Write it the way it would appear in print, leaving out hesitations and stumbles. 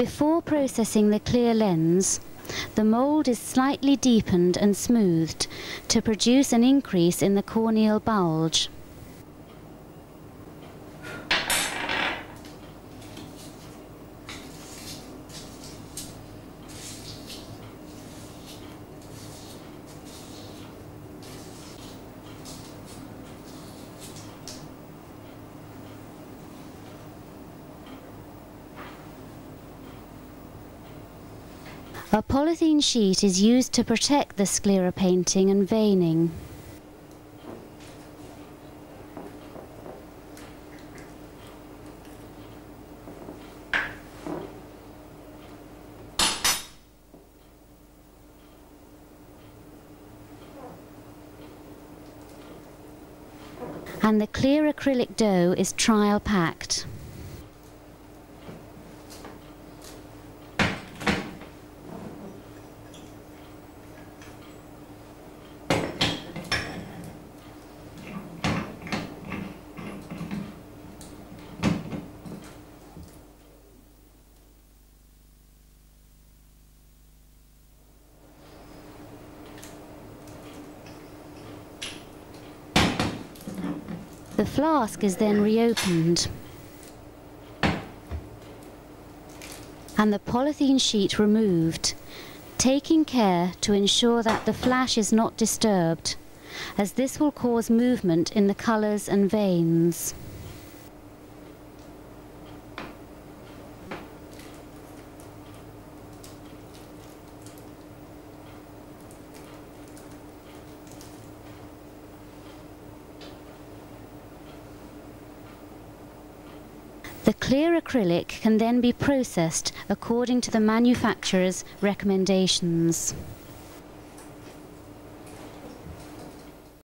Before processing the clear lens, the mould is slightly deepened and smoothed to produce an increase in the corneal bulge. A polythene sheet is used to protect the sclera painting and veining. And the clear acrylic dough is trial packed. The flask is then reopened and the polythene sheet removed, taking care to ensure that the flash is not disturbed, as this will cause movement in the colours and veins. The clear acrylic can then be processed according to the manufacturer's recommendations.